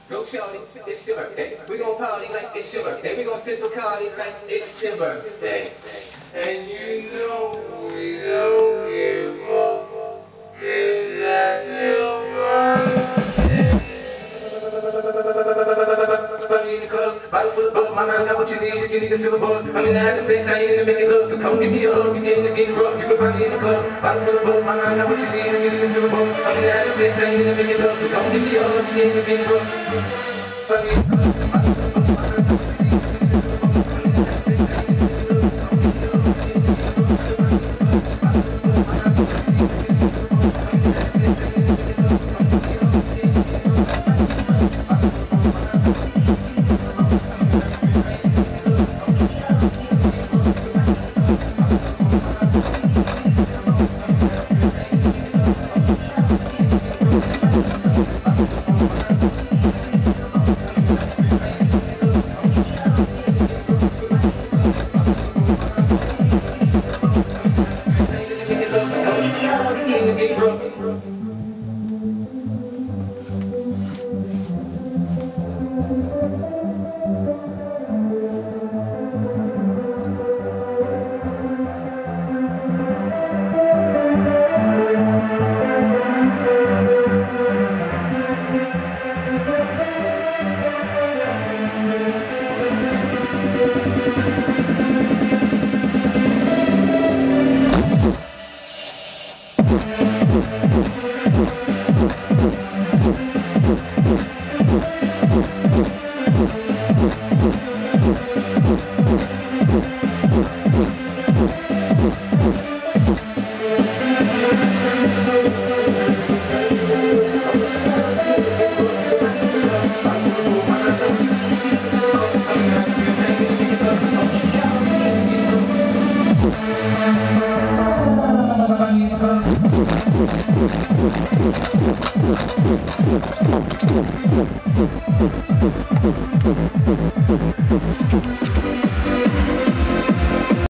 Go shorty, it's your birthday. We gon' party like it's your birthday. We gon' sip Bacardi like it's your birthday. And you know we don't give up. It's not your birthday. Party in the club, bottle full of bug. My mind got what you need if you need to feel a buzz. I'm in the habit of saying I ain't in the make it love. So come give me a hug, you getting rough. You can find me in the club, bottle full of bug. My mind got what you need if you need to feel a buzz. I'm in the habit of saying I ain't in the make it love. So come give me a hug, you getting rough. Party in the club, bottle full of bug. My mind got what you need if you need to feel a buzz. I'm in the habit of saying I ain't in the make it love. So come give me a hug, you getting rough.